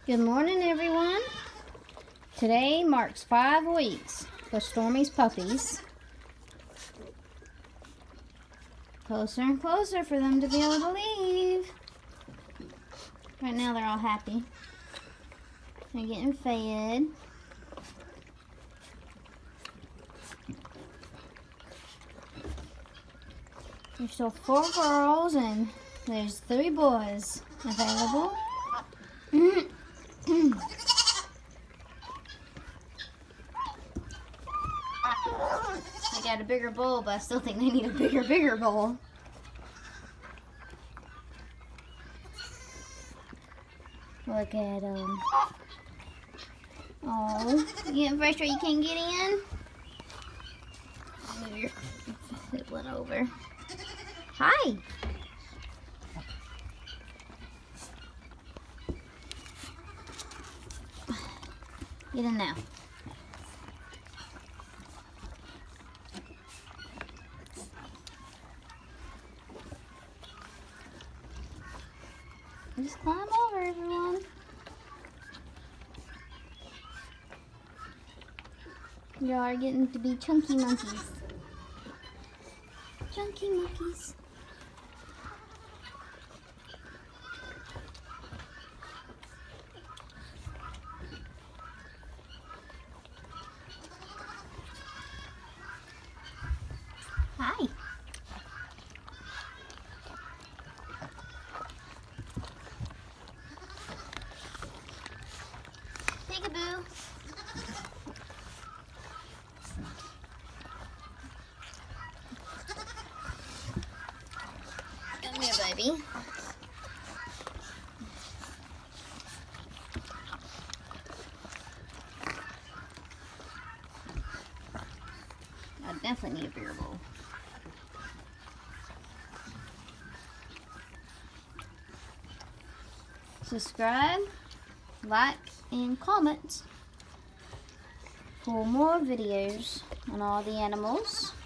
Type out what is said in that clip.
Good morning, everyone. Today marks 5 weeks for Stormy's puppies. Closer and closer for them to be able to leave. Right now they're all happy. They're getting fed. There's still 4 girls and there's 3 boys available. I got a bigger bowl, but I still think they need a bigger bowl. Look at them. Oh, you getting frustrated you can't get in? Move your sibling over. Hi. Get in now. Just climb over, everyone. Y'all are getting to be chunky monkeys. Chunky monkeys. Hi. Peekaboo. Come here, baby. I definitely need a bigger bowl. Subscribe, like, and comment for more videos on all the animals.